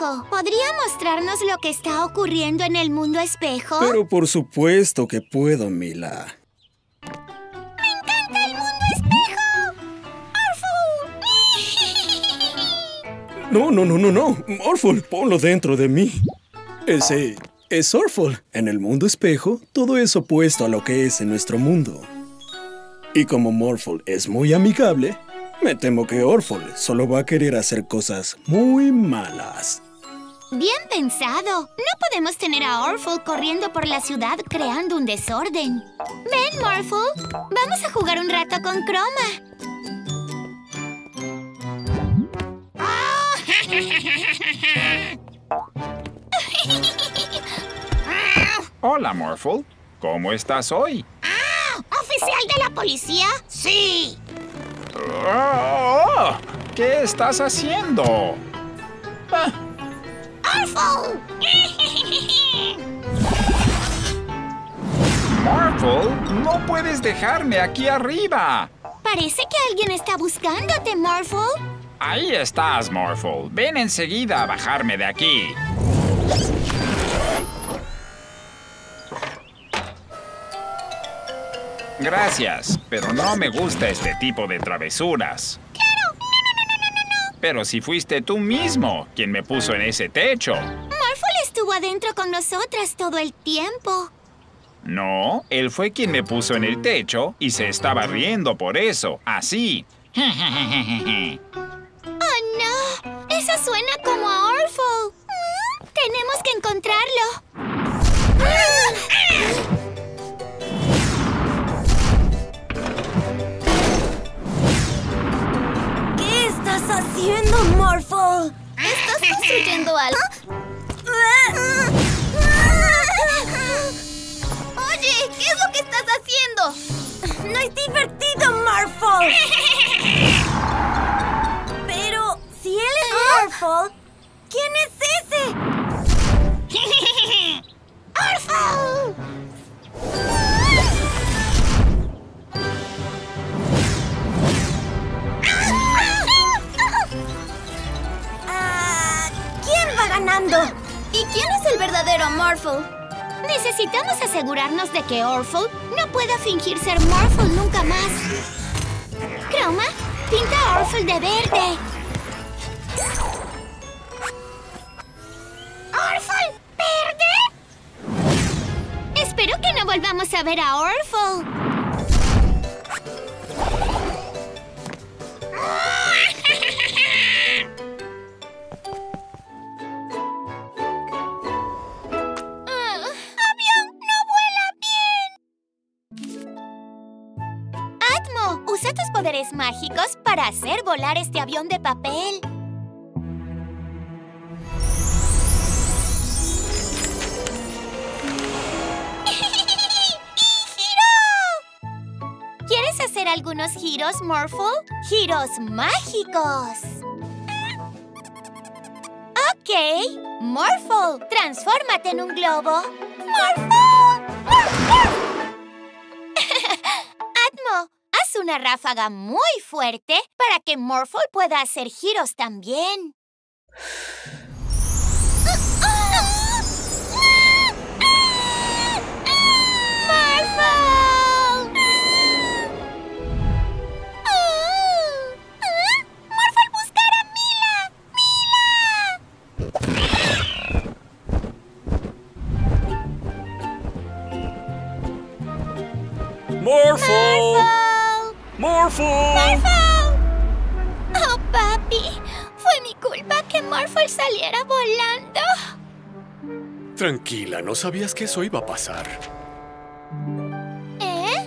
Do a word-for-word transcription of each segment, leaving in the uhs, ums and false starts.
espejo. ¿Podría mostrarnos lo que está ocurriendo en el mundo espejo? Pero por supuesto que puedo, Mila. ¡Me encanta el mundo espejo! ¡Orphle! No, no, no, no, no. Orphle, ponlo dentro de mí. Ese es Orphle. En el mundo espejo, todo es opuesto a lo que es en nuestro mundo. Y como Morphle es muy amigable, me temo que Orphle solo va a querer hacer cosas muy malas. Bien pensado. No podemos tener a Orphle corriendo por la ciudad creando un desorden. Ven, Morphle. Vamos a jugar un rato con Chroma. Hola, Morphle. ¿Cómo estás hoy? ¡Ah! ¿Oficial de la policía? ¡Sí! Oh, ¿qué estás haciendo? Ah. ¡Orphle! Morphle, no puedes dejarme aquí arriba. Parece que alguien está buscándote, Morphle. Ahí estás, Morphle. Ven enseguida a bajarme de aquí. Gracias, pero no me gusta este tipo de travesuras. ¡Claro! ¡No, no, no, no, no, no! Pero si fuiste tú mismo quien me puso en ese techo. Morphle estuvo adentro con nosotras todo el tiempo. No, él fue quien me puso en el techo y se estaba riendo por eso. Así. ¡Oh, no! Eso suena como a Orphle. Mm, tenemos que encontrarlo. ¿Qué estás haciendo, Morphle? ¿Estás construyendo algo? Oye, ¿qué es lo que estás haciendo? No es divertido, Morphle. Pero, si él es Morphle, ¿quién es ese? ¡Orphle! Ah, ¿quién va ganando? ¿Y quién es el verdadero Morphle? Necesitamos asegurarnos de que Orphle no pueda fingir ser Morphle nunca más. Chroma, pinta a Orphle de verde. ¿Orphle verde? Espero que no volvamos a ver a Orphle. Usa tus poderes mágicos para hacer volar este avión de papel. ¡Giro! ¿Quieres hacer algunos giros, Morphle? ¡Giros mágicos! Ok. Morphle, transfórmate en un globo. ¡Morphle! ¡Morphle! Atmo, haz una ráfaga muy fuerte para que Morphle pueda hacer giros también. ¡Morphle! ¡Morphle! ¡Morphle! Oh, papi. Fue mi culpa que Morphle saliera volando. Tranquila, ¿no sabías que eso iba a pasar? ¿Eh?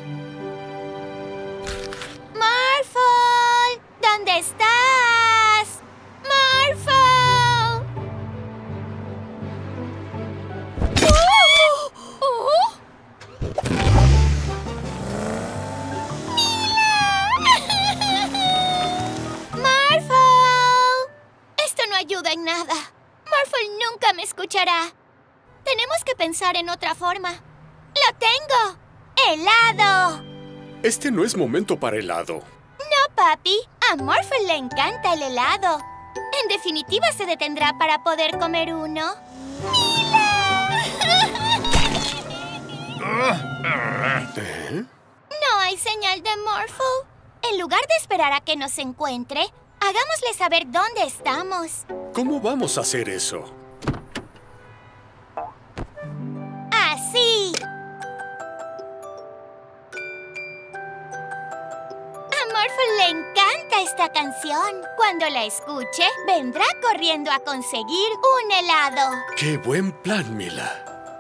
Morphle, ¿dónde estás? Morphle. ¡Oh! ¡Oh! Ayuda en nada. Morphle nunca me escuchará. Tenemos que pensar en otra forma. ¡Lo tengo! ¡Helado! Este no es momento para helado. No, papi. A Morphle le encanta el helado. En definitiva se detendrá para poder comer uno. ¡Mila! ¿Eh? No hay señal de Morphle. En lugar de esperar a que nos encuentre, hagámosle saber dónde estamos. ¿Cómo vamos a hacer eso? ¡Así! A Morphle le encanta esta canción. Cuando la escuche, vendrá corriendo a conseguir un helado. ¡Qué buen plan, Mila!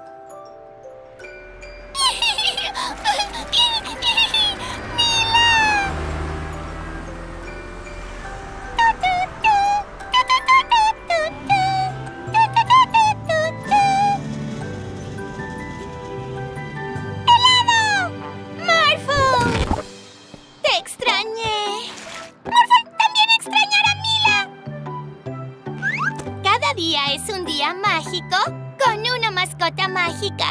Es un día mágico con una mascota mágica.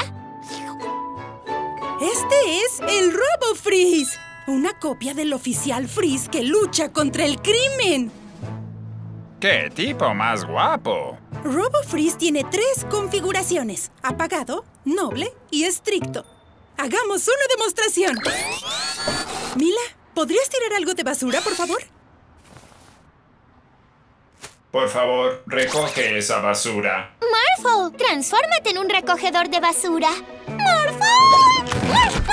Este es el Robo Freeze, una copia del oficial Freeze que lucha contra el crimen. ¡Qué tipo más guapo! Robo Freeze tiene tres configuraciones: apagado, noble y estricto. Hagamos una demostración. Mila, ¿podrías tirar algo de basura, por favor? Por favor, recoge esa basura. Morphle, transfórmate en un recogedor de basura. ¡Morphle! ¡Morph,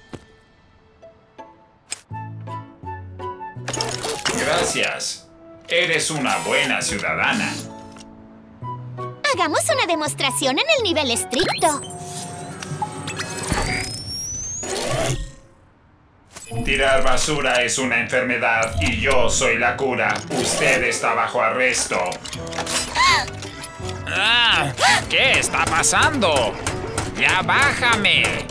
morph! Gracias. Eres una buena ciudadana. Hagamos una demostración en el nivel estricto. Tirar basura es una enfermedad y yo soy la cura. Usted está bajo arresto. Ah, ¿qué está pasando? ¡Ya bájame!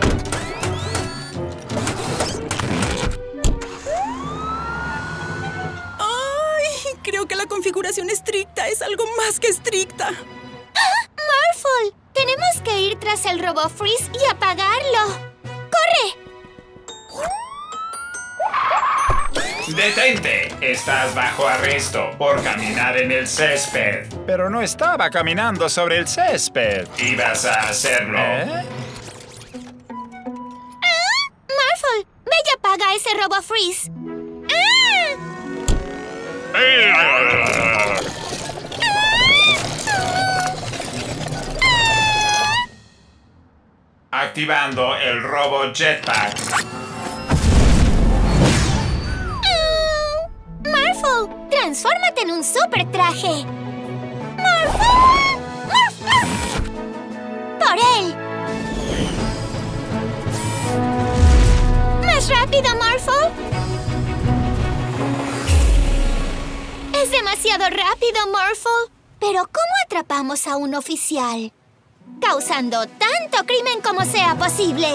¡Ay! Creo que la configuración estricta es algo más que estricta. ¡Morphle! Tenemos que ir tras el Robo Freeze y apagarlo. ¡Corre! ¡Detente! Estás bajo arresto por caminar en el césped. Pero no estaba caminando sobre el césped. ¿Ibas a hacerlo? ¿Eh? ¡Ah! ¡Morphle! ¡Ve y apaga ese Robo Freeze! ¡Ah! Activando el Robo Jetpack. ¡Morphle! ¡Transfórmate en un super traje! ¡Morphle! ¡Morph, morph! ¡Por él! ¡Más rápido, Morphle! Es demasiado rápido, Morphle. Pero ¿cómo atrapamos a un oficial? Causando tanto crimen como sea posible.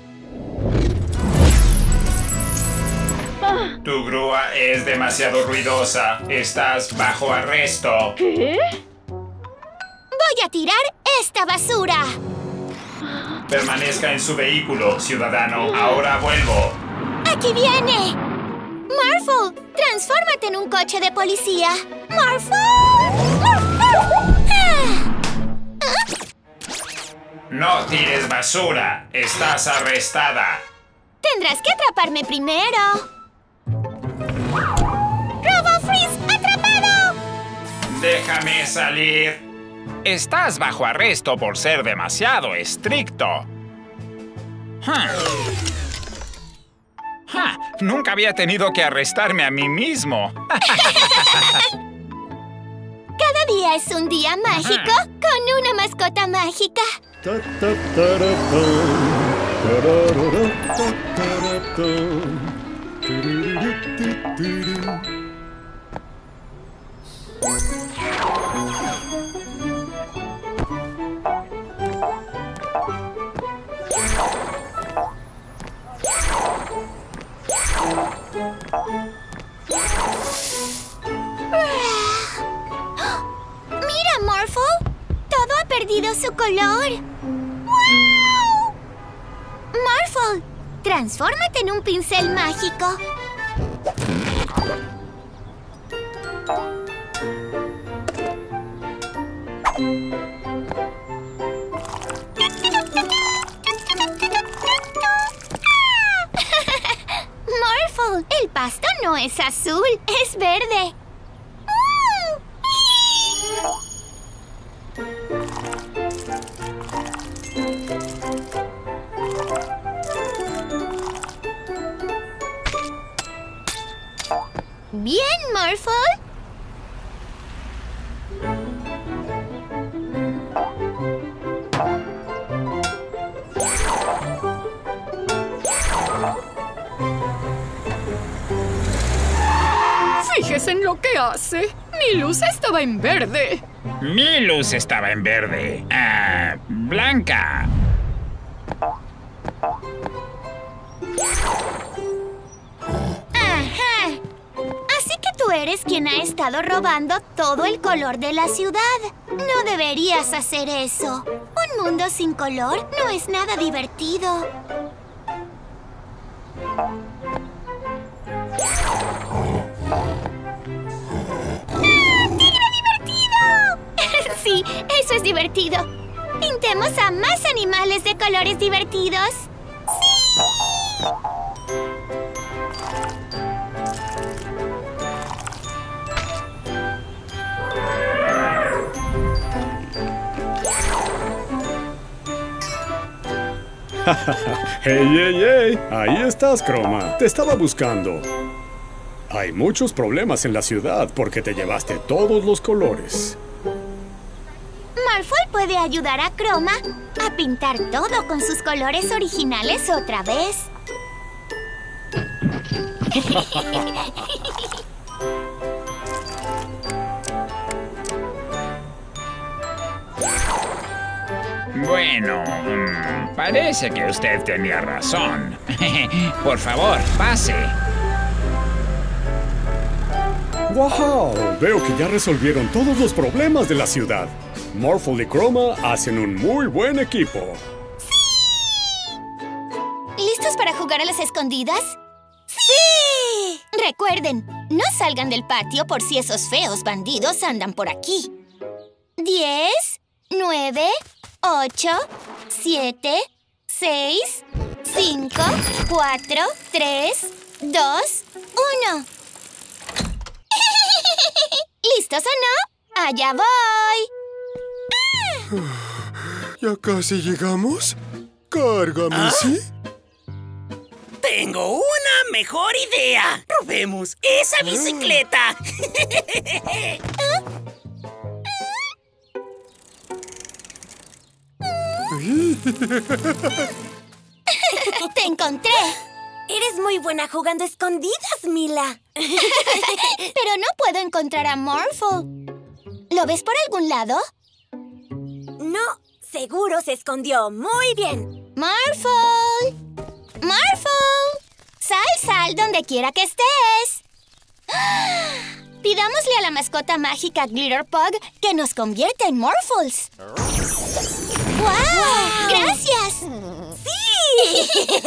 Tu grúa es demasiado ruidosa. Estás bajo arresto. ¿Qué? Voy a tirar esta basura. Permanezca en su vehículo, ciudadano. Ahora vuelvo. ¡Aquí viene! ¡Morphle! ¡Transfórmate en un coche de policía! ¡Morphle! ¡Ah! No tires basura. Estás arrestada. Tendrás que atraparme primero. ¡Robo Freeze atrapado! Déjame salir. Estás bajo arresto por ser demasiado estricto. Huh. Huh. Nunca había tenido que arrestarme a mí mismo. Cada día es un día mágico con una mascota mágica. ¡Mira, Morphle! Todo ha perdido su color. ¡Wow! Morphle, transfórmate en un pincel mágico. pasto no es azul, es verde. Bien, Morphle. Fíjese en lo que hace. Mi luz estaba en verde. Mi luz estaba en verde. Ah, blanca. Ajá. Así que tú eres quien ha estado robando todo el color de la ciudad. No deberías hacer eso. Un mundo sin color no es nada divertido. Sí, eso es divertido. Pintemos a más animales de colores divertidos. ¡Sí! ¡Hey, hey, hey! Ahí estás, Chroma. Te estaba buscando. Hay muchos problemas en la ciudad porque te llevaste todos los colores. Morphle puede ayudar a Chroma a pintar todo con sus colores originales otra vez. Bueno, mmm, parece que usted tenía razón. Por favor, pase. ¡Wow! Veo que ya resolvieron todos los problemas de la ciudad. Morphle y Chroma hacen un muy buen equipo. ¿Listos para jugar a las escondidas? ¡Sí! Recuerden, no salgan del patio por si esos feos bandidos andan por aquí. Diez, nueve, ocho, siete, seis, cinco, cuatro, tres, dos, uno. ¿Listos o no? ¡Allá voy! ¿Ya casi llegamos? Cárgame, ¿Ah? ¿sí? ¡Tengo una mejor idea! ¡Robemos esa bicicleta! ¡Te encontré! Eres muy buena jugando escondidas, Mila. Pero no puedo encontrar a Morphle. ¿Lo ves por algún lado? No, seguro se escondió muy bien. ¡Morphle! ¡Morphle! ¡Sal, sal donde quiera que estés! Pidámosle a la mascota mágica Glitterpug que nos convierta en Morphles. ¡Wow! ¡Wow! ¡Gracias! ¡Sí!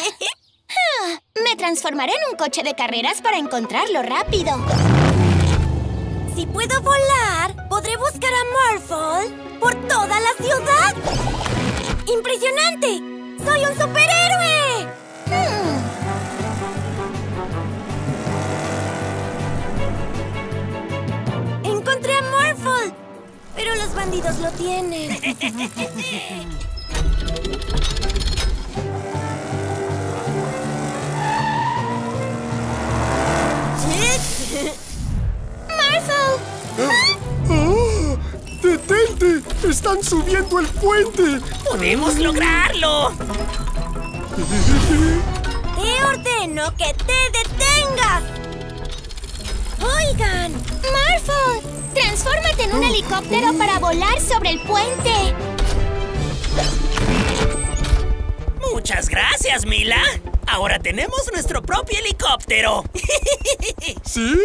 Me transformaré en un coche de carreras para encontrarlo rápido. Si puedo volar, podré buscar a Morphle por toda la ciudad. ¡Impresionante! ¡Soy un superhéroe! Hmm. Encontré a Morphle, pero los bandidos lo tienen. ¡Ah! ¡Detente! ¡Están subiendo el puente! ¡Podemos lograrlo! ¡Te ordeno que te detengas! ¡Oigan! ¡Morphle! ¡Transfórmate en un helicóptero para volar sobre el puente! ¡Muchas gracias, Mila! Ahora tenemos nuestro propio helicóptero. ¡Sí!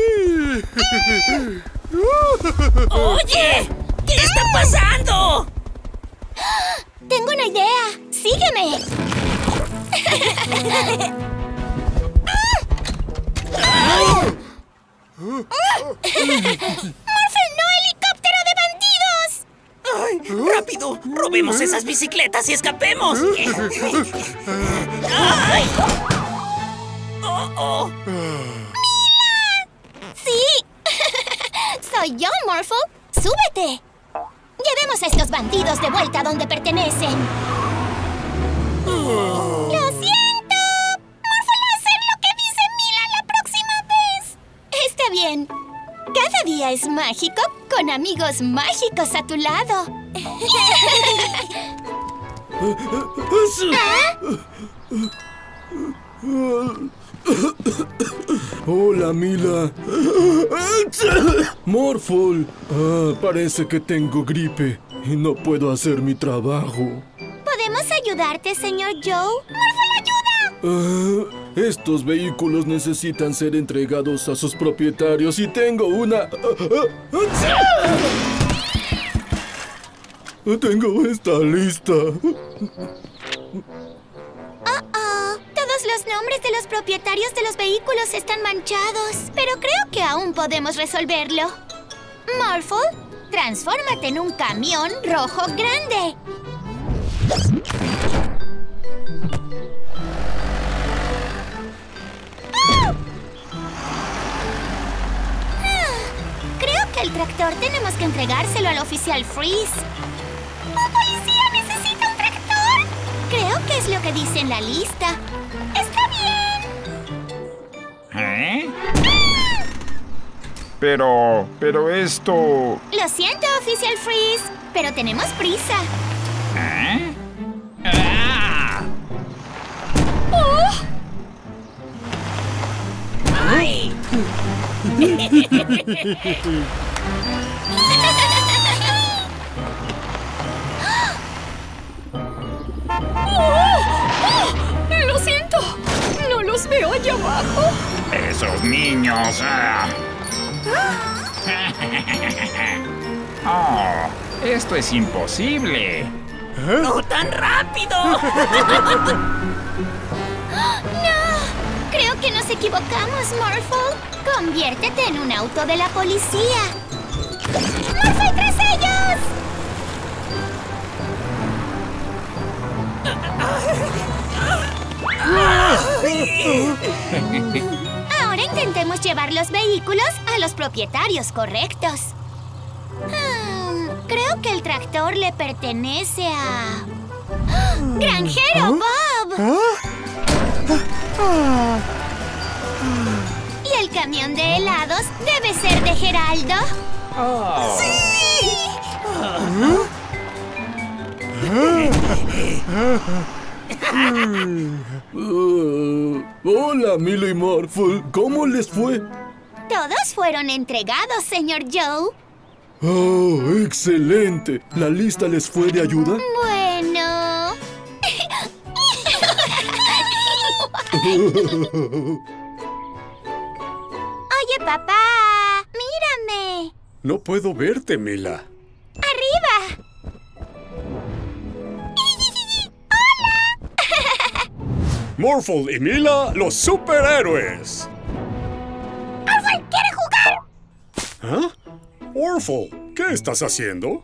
¡Oye! ¿Qué está pasando? ¡Tengo una idea! ¡Sígueme! ¡Morphle, no! ¡Helicóptero de bandidos! ¡Ay! ¡Rápido! ¡Robemos esas bicicletas y escapemos! ¡Ay! ¡Oh, oh! ¡Súbete! Llevemos a estos bandidos de vuelta donde pertenecen. ¡Lo siento! Morphle va a hacer lo que dice Mila la próxima vez. Está bien. Cada día es mágico con amigos mágicos a tu lado. ¿Ah? Hola, Mila. Morphle. Ah, parece que tengo gripe y no puedo hacer mi trabajo. ¿Podemos ayudarte, señor Joe? ¡Morphle, ayuda! Ah, estos vehículos necesitan ser entregados a sus propietarios y tengo una... Tengo esta lista. Oh-oh. Todos los nombres de los propietarios de los vehículos están manchados. Pero creo que aún podemos resolverlo. Morphle, transfórmate en un camión rojo grande. ¡Ah! Creo que el tractor tenemos que entregárselo al oficial Freeze. ¿Un policía necesita un tractor? Creo que es lo que dice en la lista. ¡Está bien! ¿Eh? Pero... pero esto... Lo siento, oficial Freeze, pero tenemos prisa. ¿Eh? ¡Ah! ¡Oh! ¡Ay! ¡Lo siento! ¡No los veo allá abajo! ¡Esos niños! Ah. ¡Oh! ¡Esto es imposible! ¡No tan rápido! ¡No! Creo que nos equivocamos, Morphle. Conviértete en un auto de la policía. ¡Morphle tras ellos! Ahora intentemos llevar los vehículos a los propietarios correctos. Hmm, creo que el tractor le pertenece a... ¡Granjero Bob! ¿Y el camión de helados debe ser de Geraldo? Oh. ¡Sí! Uh, hola, Mila y Morphle. ¿Cómo les fue? Todos fueron entregados, señor Joe. ¡Oh, excelente! ¿La lista les fue de ayuda? Bueno... Oye, papá, mírame. No puedo verte, Mila. ¡Arriba! Morphle y Mila, los superhéroes. ¡Morphle quiere jugar! ¿Ah? Morphle, ¿qué estás haciendo?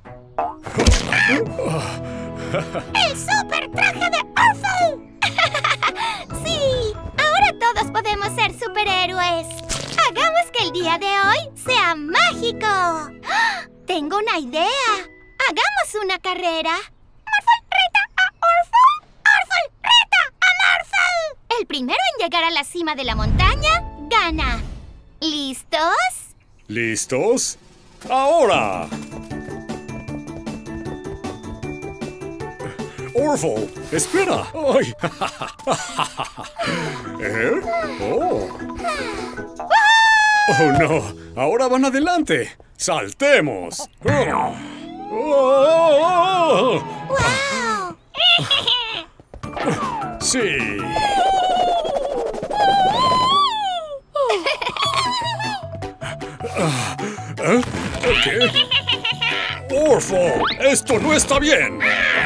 ¡El super traje de Morphle! ¡Sí! Ahora todos podemos ser superhéroes. Hagamos que el día de hoy sea mágico. Tengo una idea. Hagamos una carrera. Morphle reta a Morphle. Morphle reta a Morphle. El primero en llegar a la cima de la montaña gana. ¿Listos? ¿Listos? ¡Ahora! Morphle, espera. ¡Ay! ¿Eh? ¡Oh! ¡Oh, no! Ahora van adelante. ¡Saltemos! ¡Oh! ¡Oh! ¡Wow! ¡Sí! ¿Eh? ¿Qué? ¡Morphle! ¡Esto no está bien!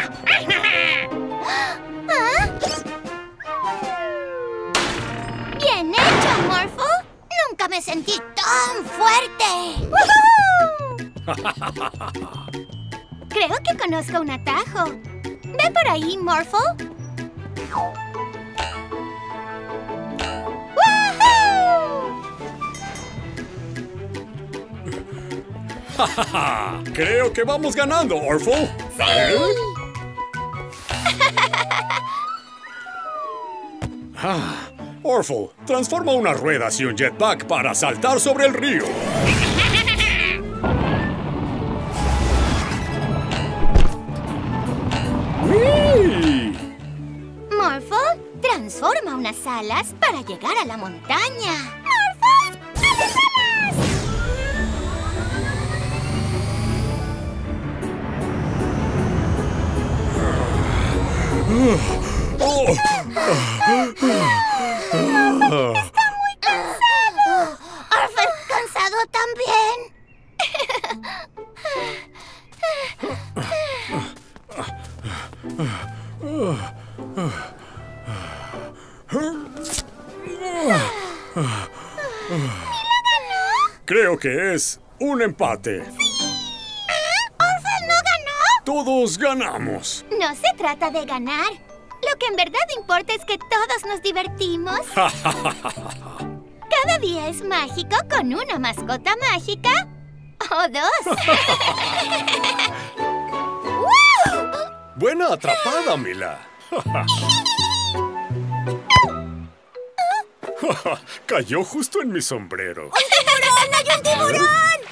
¡Bien hecho, Morphle! ¡Nunca me sentí tan fuerte! Creo que conozco un atajo. Ve por ahí, Morphle. ¡Woohoo! Creo que vamos ganando, Orphle. ¡Sí! ¿Eh? Ah, Orphle, transforma unas ruedas y un jetpack para saltar sobre el río. ¡Uy! Morphle, transforma unas alas para llegar a la montaña. ¡Morphle, a las alas! Oh. Está muy cansado. Orphle, cansado también. Creo que es un empate. ¿Orphle no ganó? Todos ganamos. No se trata de ganar. Lo que en verdad importa es que todos nos divertimos. Cada día es mágico con una mascota mágica o dos. ¡Wow! Buena atrapada, Mila. Cayó justo en mi sombrero. ¡Un tiburón! ¡Hay un tiburón!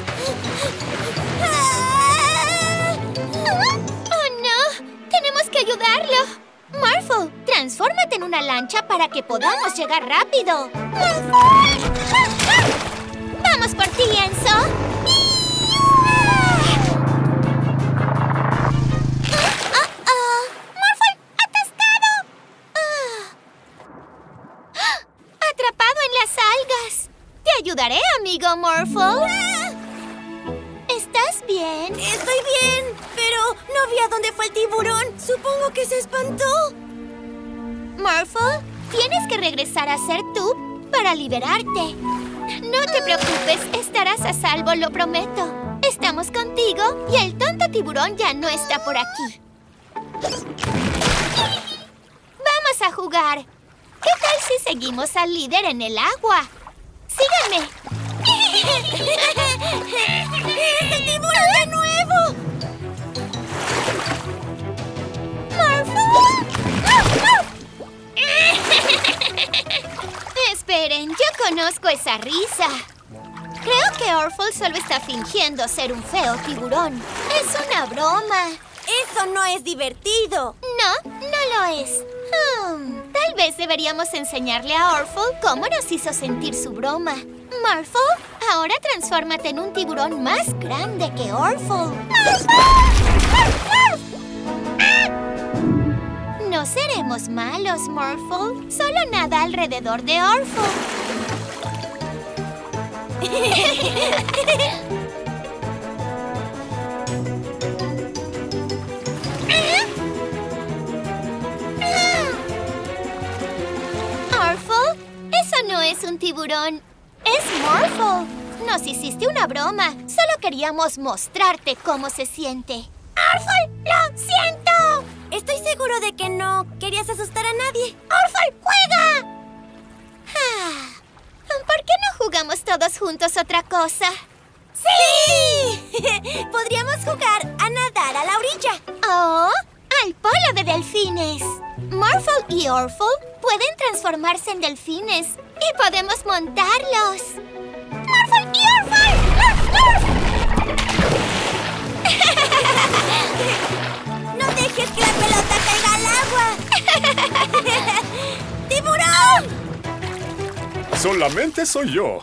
¡Oh, no! ¡Tenemos que ayudarlo! Morphle, transfórmate en una lancha para que podamos llegar rápido. ¡Morphle! ¡Vamos por ti, Enzo! ¡Oh, oh! ¡Morphle, atascado! ¡Atrapado en las algas! Te ayudaré, amigo Morphle. ¿Estás bien? Estoy bien, pero no vi a dónde fue el tiburón. Supongo que se espantó. Morphle, tienes que regresar a ser tú para liberarte. No te preocupes, estarás a salvo, lo prometo. Estamos contigo y el tonto tiburón ya no está por aquí. Vamos a jugar. ¿Qué tal si seguimos al líder en el agua? ¡Síganme! ¡Es el tiburón de nuevo! ¡Morphle! Esperen, yo conozco esa risa. Creo que Orphle solo está fingiendo ser un feo tiburón. Es una broma. Eso no es divertido. No, no lo es. Hmm, tal vez deberíamos enseñarle a Orphle cómo nos hizo sentir su broma. Morphle, ahora transfórmate en un tiburón más grande que Orphle. No seremos malos, Morphle. Solo nada alrededor de Orphle. Orphle, eso no es un tiburón. Es Morphle. Nos hiciste una broma. Solo queríamos mostrarte cómo se siente. ¡Orphle, lo siento! Estoy seguro de que no querías asustar a nadie. ¡Orphle, juega! Ah, ¿por qué no jugamos todos juntos otra cosa? ¡Sí! Podríamos jugar a nadar a la orilla. ¡Oh! ¡Al polo de delfines! Morphle y Orphle pueden transformarse en delfines y podemos montarlos. ¡Morphle y Orphle! ¡No dejes que la pelota caiga al agua! ¡Tiburón! Solamente soy yo.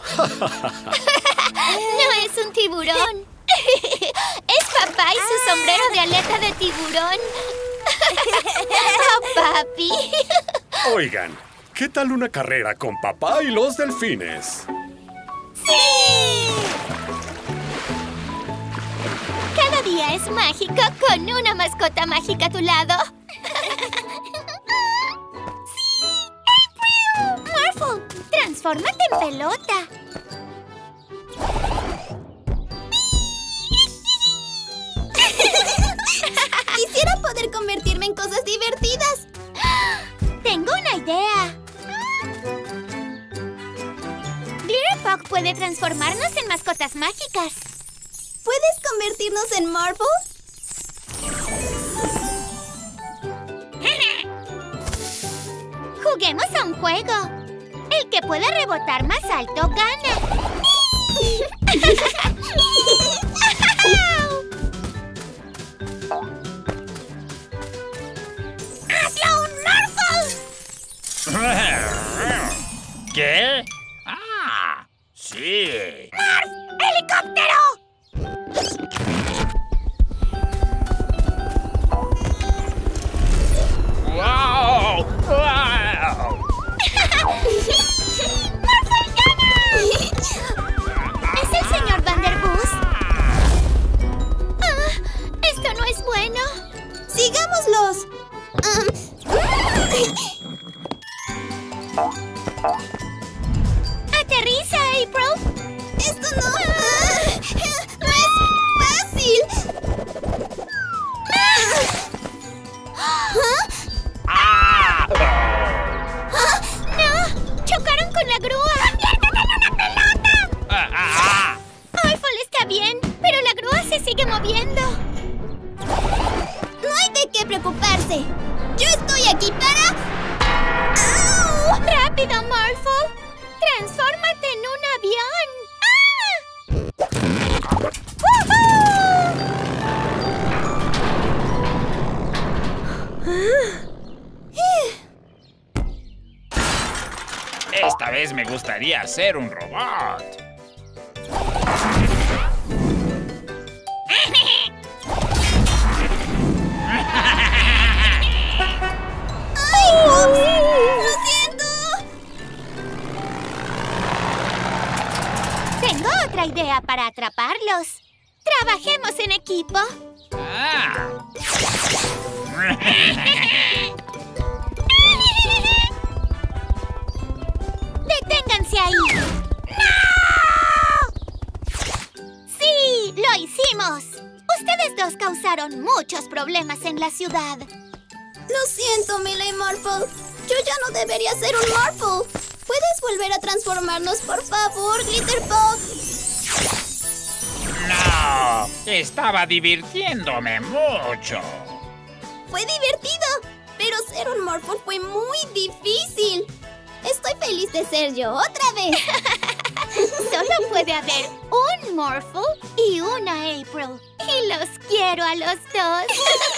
No es un tiburón. Es papá y su sombrero de aleta de tiburón. Oh, papi. Oigan, ¿qué tal una carrera con papá y los delfines? ¡Sí! Cada día es mágico con una mascota mágica a tu lado. ¡Sí! ¡April! Morphle, transfórmate en pelota. Quisiera poder convertirme en cosas divertidas. Tengo una idea. Glitterpug puede transformarnos en mascotas mágicas. ¿Puedes convertirnos en Morphle? Juguemos a un juego. El que pueda rebotar más alto gana. ¡Hazlo un Morphle! ¿Qué? ¡Ah! ¡Sí! ¡Morph! ¡Helicóptero! ¡Wow! ¡Wow! ¡Morphle gana! ¿Es el señor Vanderboos? Ah, esto no es bueno. ¡Sigámoslos! Um... ¡Aterriza, April! ¡Esto no... ¡No es fácil! ¡Ah! ¡No! ¡Chocaron con la grúa! ¡Conviértete en una pelota! ¡Ah! ¡Ah! Orphle está bien, pero la grúa se sigue moviendo. No hay de qué preocuparse. Yo estoy aquí para... ¡Au! ¡Rápido, Morphle! ¡Transfórmate en un avión! Esta vez me gustaría ser un robot. ¡Ay, ups! ¡Lo siento! Tengo otra idea para atraparlos. Trabajemos en equipo. ¡Ah! ¡Deténganse ahí! ¡No! ¡Sí! ¡Lo hicimos! Ustedes dos causaron muchos problemas en la ciudad. Lo siento, Mila y Morphle. Yo ya no debería ser un Morphle. ¿Puedes volver a transformarnos, por favor, Glitterpop? ¡No! Estaba divirtiéndome mucho. Fue divertido, pero ser un Morphle fue muy difícil. Estoy feliz de ser yo otra vez. Solo puede haber un Morphle y una April. Y los quiero a los dos.